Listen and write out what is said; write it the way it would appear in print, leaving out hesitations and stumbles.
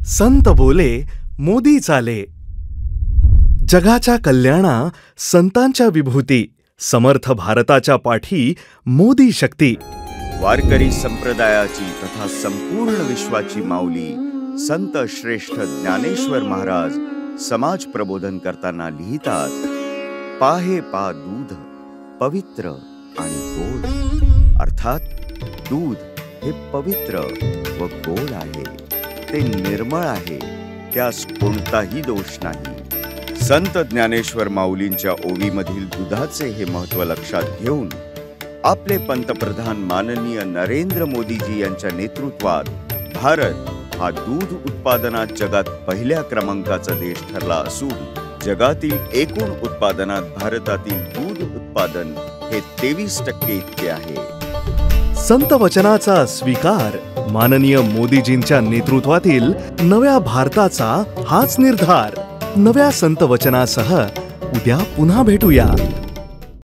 संत बोले मोदी चाले। जगाच्या कल्याणा संतांच्या विभूती, समर्थ भारताच्या पाठी मोदी शक्ती। वारकरी संप्रदायाची तथा संपूर्ण विश्वाची माऊली संत श्रेष्ठ ज्ञानेश्वर महाराज समाज प्रबोधन करताना लिहितात, पाहे पा दूध पवित्र आणि गोड। अर्थात दूध हे पवित्र व गोड आहे, ते निर्मळ आहे, त्यास कोणताही दोष नाही। संत ज्ञानेश्वर माऊलींच्या ओवीमधील दुधाचे हे महत्त्व लक्षात घेऊन आपले पंतप्रधान माननीय नरेंद्र मोदीजी यांच्या नेतृत्वात भारत हा दूध उत्पादनात जगात पहिल्या क्रमांकाचा देश ठरला असून जगातील एकूण उत्पादनात भारतातील दूध उत्पादन हे 23% इतके आहे। संत वचनाचा स्वीकार, माननीय मोदीजींच्या नेतृत्वातील नव्या भारताचा हाच निर्धार। नव्या संत वचनासह उद्या पुन्हा भेटूया।